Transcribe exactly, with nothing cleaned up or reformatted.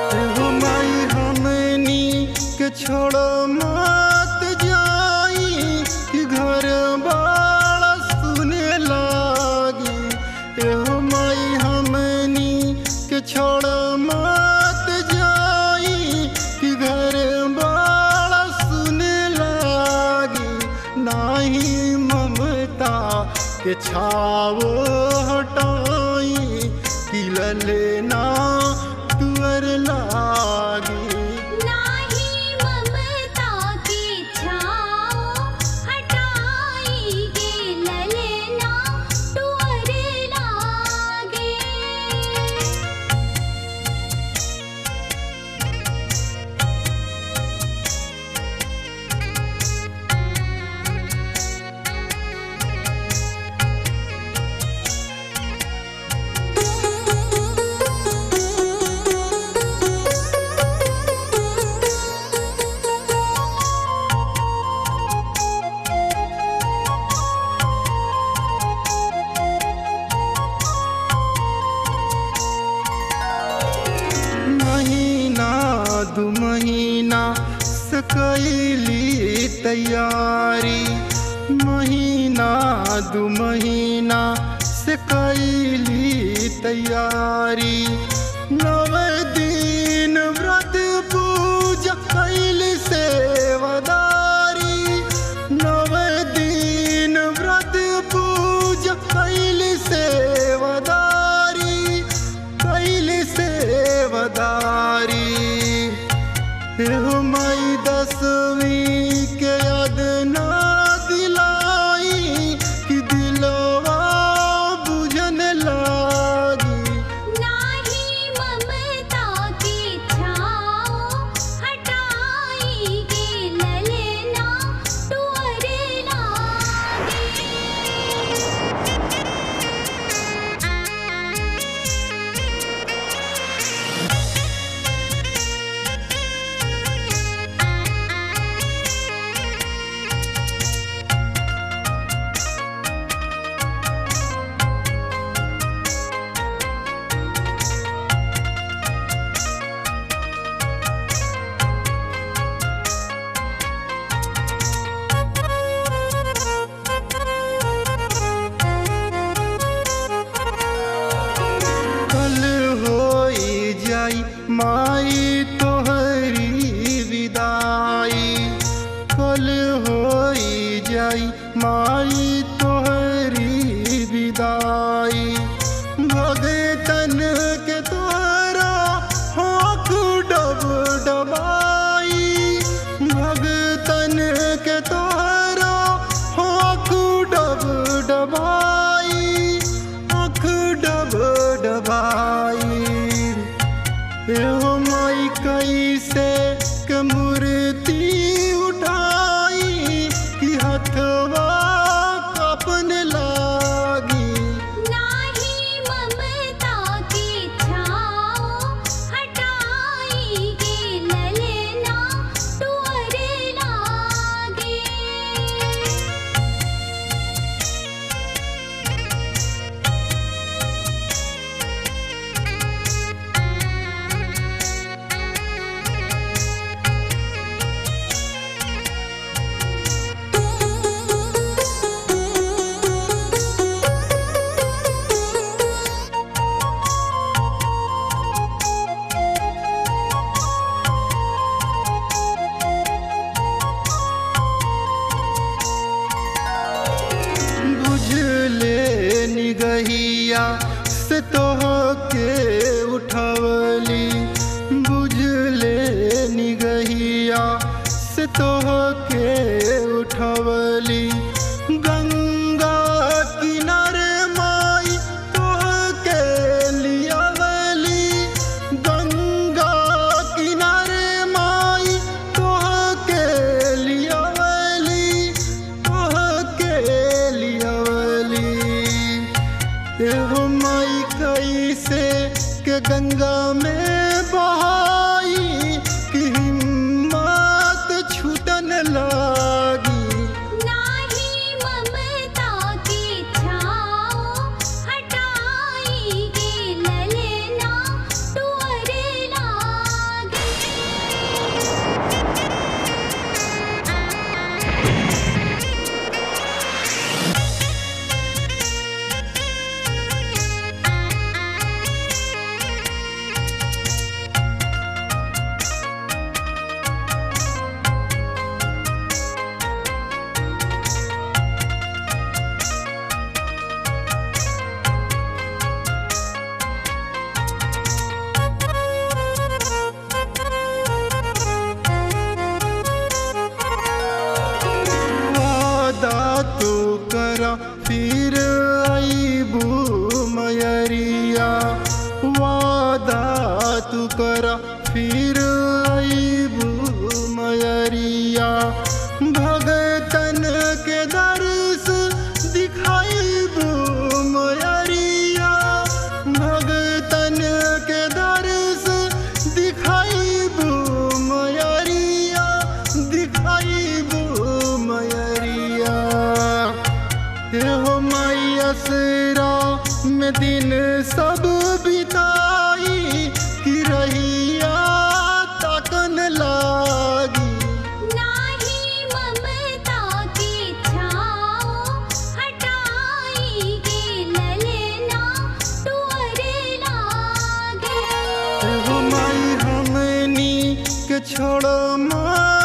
एहो माई हमनी के छोड़ो मत जाई कि घर बाड़ा सुने लागी। एहो माई हमनी के छोड़ो मत जाई कि घर बाड़ा सुने लागी। नाही ममता के छाव हटाई कि ललना तुअर लागी। नाही ममता की छाओ हटाई गे ललना तुअर लागे। महीना दू महीना से कैली तैयारी। महीना दू महीना से कैली तैयारी। नव दिन व्रत पूजा कैली सेवादारी। नव दिन व्रत पूजा कैली सेवादारी। कैली सेवादारी। एहो माई दसवीं के याद ना दिलाई कि दिलवा बुझन लागी। नाही ममता की छाओ हटाई गे ललना तुअर लागे। कल होई जाई माई तोहरी विदाई। कल होई जाई माई तोहरी विदाई। भगतन के तोहरा हाथ डब डबाई। भगतन के तोहरा हाथ डब डबाई। आँख डब डबाई। एहो माई कैसे के मूर्ति उठाई कि हथवा कपन लागी। नाही ममता की छाओ हटाई गे ललना तुअर लागे। बुझले निगहिया से तोहके उठवली। बुझले निगहिया से तोहके उठवली। गंगा किनारे माई तोहके लियावली। गंगा किनारे माई तोहके लियावली। तोहके लियावली। एहो माई कैसे के गंगा में बहाई कि हिम्मत छूटन लागी। नाही ममता की छाओ हटाई गे ललना तुअर लागे। तू करा फिर आईबू मयरिया भगतन के दर्श दिखाईबू मयरिया भगतन के दर्श दिखाईबू मयरिया दिखाईबू मयरिया हो माई असरा में दिन सब बिताई कि रहिया ताकन लागी नाही ममता की छाओ हटाई के ललना टुअर लागे हो माई हमनी के छोड़ माँ